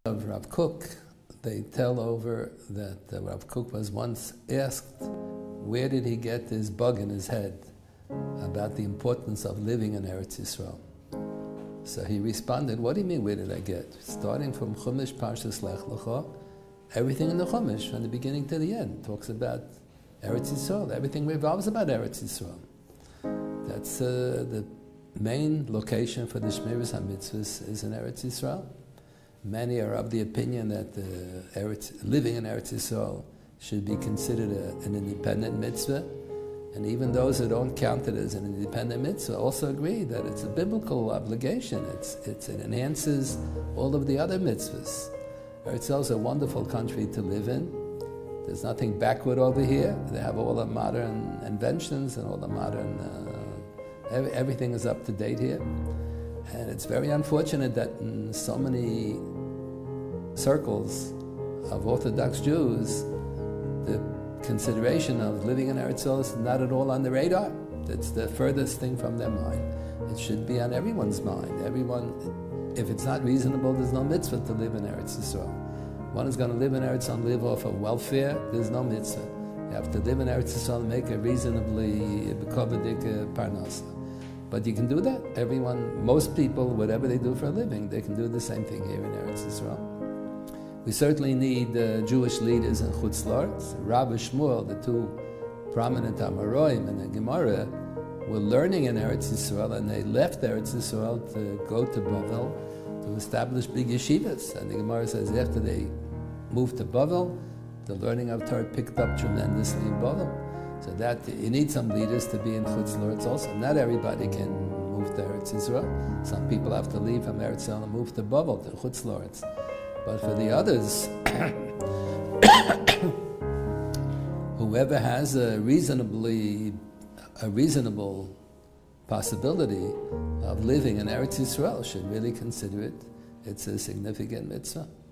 Of Rav Kook, they tell over that Rav Kook was once asked where did he get this bug in his head about the importance of living in Eretz Yisrael. So he responded, what do you mean, where did I get? Starting from Chumash Parshas Lech Lecha, everything in the Chumash, from the beginning to the end, talks about Eretz Yisrael. Everything revolves about Eretz Yisrael. That's the main location for the Shmiras HaMitzvahs is in Eretz Yisrael. Many are of the opinion that living in Eretz Yisrael should be considered an independent mitzvah, and even those who don't count it as an independent mitzvah also agree that it's a biblical obligation. It enhances all of the other mitzvahs. Eretz Yisrael is a wonderful country to live in. There's nothing backward over here. They have all the modern inventions and all the modern, everything is up to date here. And it's very unfortunate that in so many circles of Orthodox Jews, the consideration of living in Eretz Yisrael is not at all on the radar. That's the furthest thing from their mind. It should be on everyone's mind. Everyone, if it's not reasonable, there's no mitzvah to live in Eretz Yisrael. One is going to live in Eretz Yisrael and live off of welfare, there's no mitzvah. You have to live in Eretz Yisrael and make a reasonably bekovadik parnasa. But you can do that. Everyone, most people, whatever they do for a living, they can do the same thing here in Eretz Yisrael. We certainly need Jewish leaders in Chutz La'aretz. Rav and Shmuel, the two prominent Amoraim in the Gemara, were learning in Eretz Yisrael, and they left Eretz Yisrael to go to Bavel to establish big yeshivas. And the Gemara says after they moved to Bavel, the learning of Torah picked up tremendously in Bavel. So that you need some leaders to be in Chutz La'aretz also. Not everybody can move to Eretz Yisrael. Some people have to leave from Eretz Yisrael and move to Bavel, to Chutz La'aretz. But for the others, whoever has a reasonable possibility of living in Eretz Yisrael should really consider it. It's a significant mitzvah.